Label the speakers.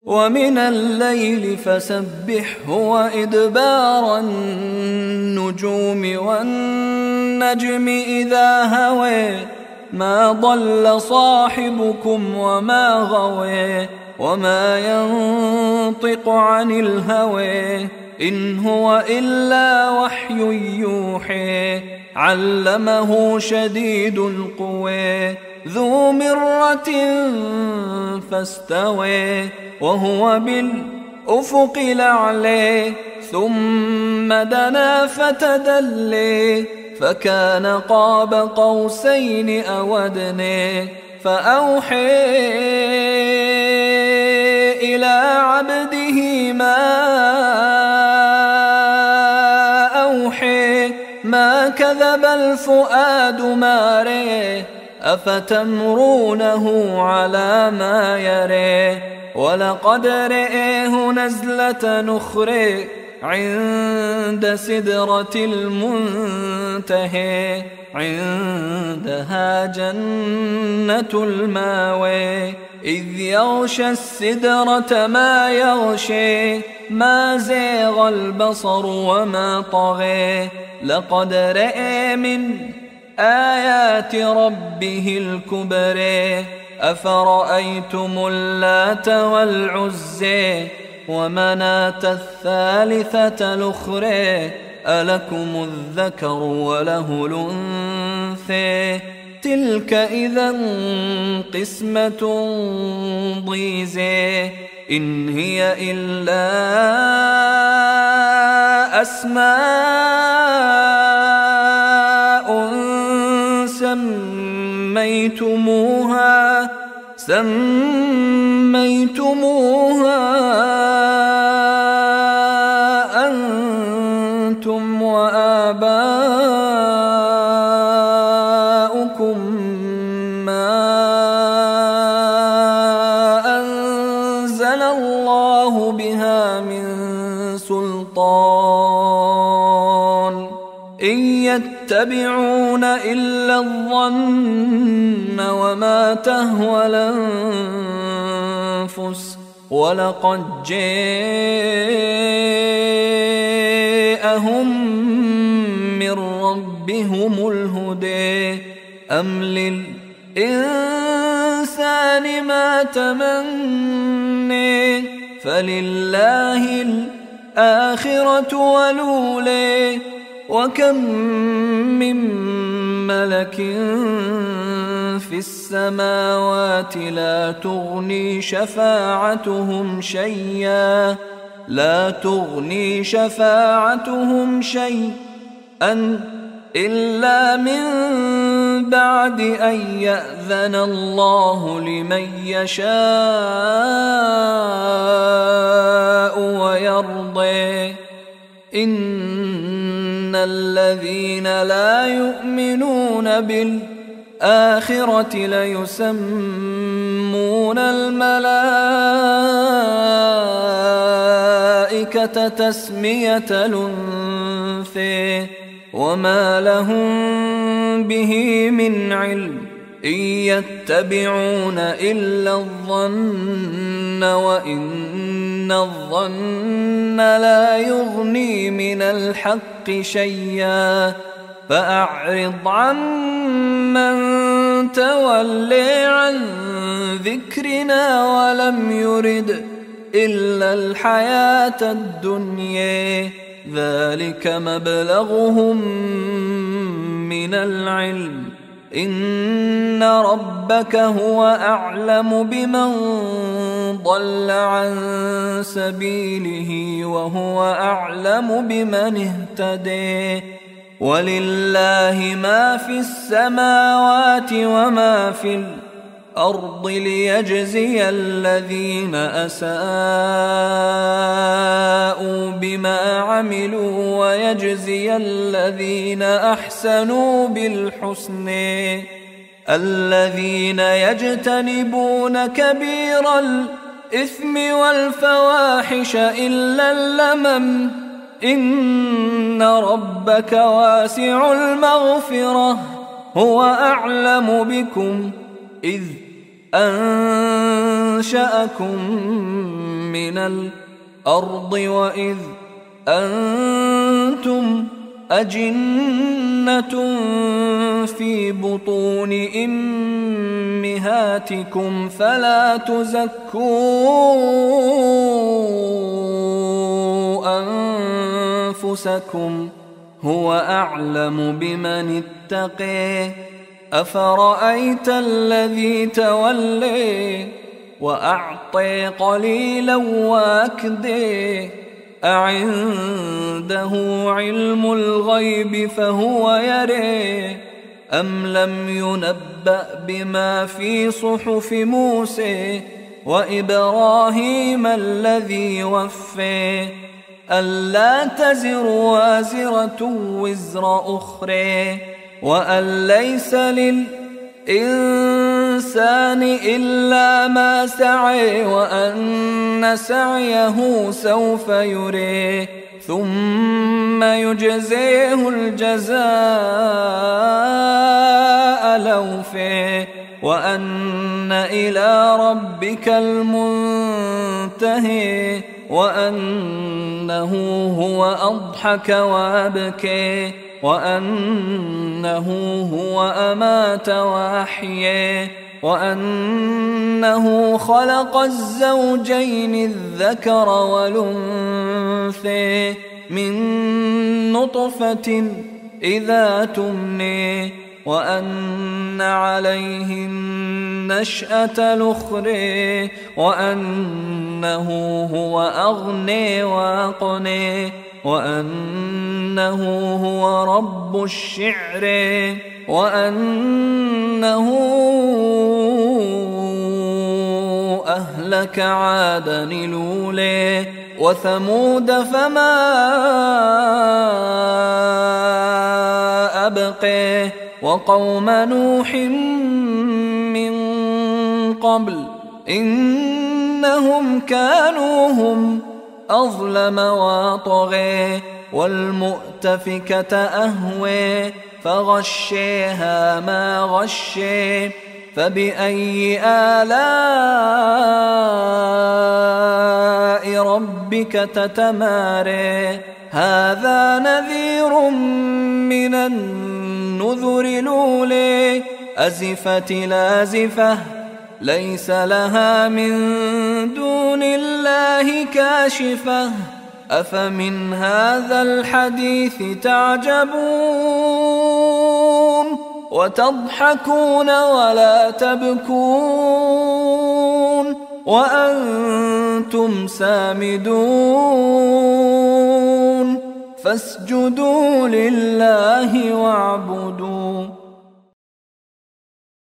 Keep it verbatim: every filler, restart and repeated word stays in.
Speaker 1: ومن الليل فسبحه وإدبار النجوم والنجم إذا هوى ما ضل صاحبكم وما غوى وما ينطق عن الهوى إن هو إلا وحي يوحى علمه شديد القوى ذو مرة فاستوى وهو بالأفق الأعلى ثم دنا فتدلى فكان قاب قوسين أو أدنى فأوحى إلى عبده ما أوحى ما كذب الفؤاد ما رأى أفتمرونه على ما يرى ولقد رآه نزلة نخرى عند سدرة المنتهى عندها جنة الماوى إذ يغشى السدرة ما يغشى ما زاغ البصر وما طغى لقد رأى من آيات ربه الكبرى أفرأيتم اللات والعزى ومناة الثالثة الأخرى ألكم الذكر وله الأنثى تلك إذا قسمة ضيزى إن هي إلا أسماء سميتموها سميتموها أنتم وآباؤكم ما أنزل الله بها من سلطان إن يتبعون إلا الظن وما تهوى الأنفس ولقد جاءهم من ربهم الهدى أم للإنسان ما تمنى فلله الآخرة والأولى وكم من ملك في السماوات لا تغني شفاعتهم شيئا لا تغني شفاعتهم شيئا إلا من بعد أن يأذن الله لمن يشاء ويرضى إن الذين لا يؤمنون بالآخرة ليسمون الملائكة تسمية الأنثى وما لهم به من علم إن يتبعون إلا الظن وإن الظن لا يغني من الحق شيئا فأعرض عمن تولي عن ذكرنا ولم يرد إلا الحياة الدنيا ذلك مبلغهم من العلم إن ربك هو أعلم بمن ضل عن سبيله وهو أعلم بمن اهتدى ولله ما في السماوات وما في الأرض ليجزي الذين أساءوا بما عملوا ويجزي الذين أحسنوا بالحسن الذين يجتنبون كبير الإثم والفواحش إلا اللمم إن ربك واسع المغفرة هو أعلم بكم إذ أنشأكم من الأرض وإذ أنتم أجنة في بطون أمهاتكم فلا تزكوا أنفسكم هو أعلم بمن اتقي. أفرأيت الذي تولي وأعطي قليلا واكدي أعنده علم الغيب فهو يري أم لم ينبأ بما في صحف موسى وإبراهيم الذي وفي ألا تزر وازرة وزر أخرى وأن ليس للإنسان إلا ما سعي وأن سعيه سوف يري ثم يجزيه الجزاء الأوفى وأن إلى ربك المنتهي وأنه هو أضحك وأبكي وأنه هو أمات وأحيي وأنه خلق الزوجين الذكر والأنثى من نطفة إذا تمني وأن عليه النشأة الأخرى وأنه هو أغني وأقني وأنه هو رب الشعر وأنه أهلك عادا الأولى وثمود فما أبقي وقوم نوح من قبل إنهم كانوا هم أظلم وطغي والمؤتفكة أهوي فغشيها ما غشي فبأي آلاء ربك تتماري هذا نذير من النذر الأولى أزفت لازفة ليس لها من دون الله كاشفة أفمن هذا الحديث تعجبون وتضحكون ولا تبكون وأنتم سامدون فاسجدوا لله واعبدوا